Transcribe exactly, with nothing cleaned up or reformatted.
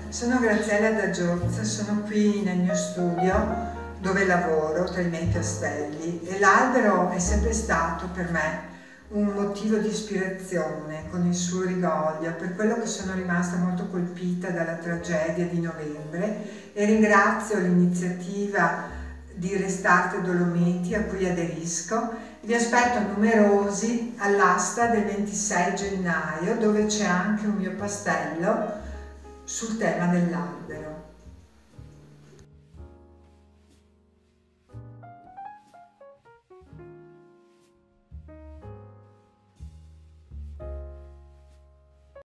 Sono Graziella da Giozza, sono qui nel mio studio dove lavoro tra i miei castelli e l'albero è sempre stato per me un motivo di ispirazione con il suo rigoglio, per quello che sono rimasta molto colpita dalla tragedia di novembre e ringrazio l'iniziativa di Restarte Dolomiti a cui aderisco. Vi aspetto numerosi all'asta del ventisei gennaio dove c'è anche un mio pastello sul tema dell'albero.